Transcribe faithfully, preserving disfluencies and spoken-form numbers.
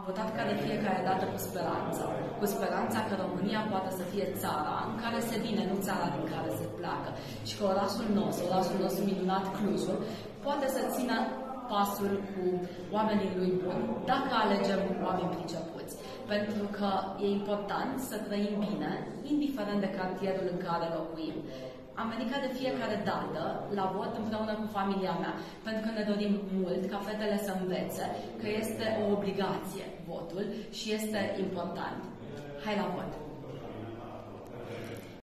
votat ca de fiecare dată cu speranța. Cu speranța că România poate să fie țara în care se vine, nu țara din care se pleacă. Și că orașul nostru, orașul nostru minunat, Clujul, poate să țină pasul cu oamenii lui buni, dacă alegem oameni pricepuți. Pentru că e important să trăim bine, indiferent de cartierul în care locuim. Am venit de fiecare dată la vot împreună cu familia mea, pentru că ne dorim mult ca fetele să învețe că este o obligație votul și este important. Hai la vot!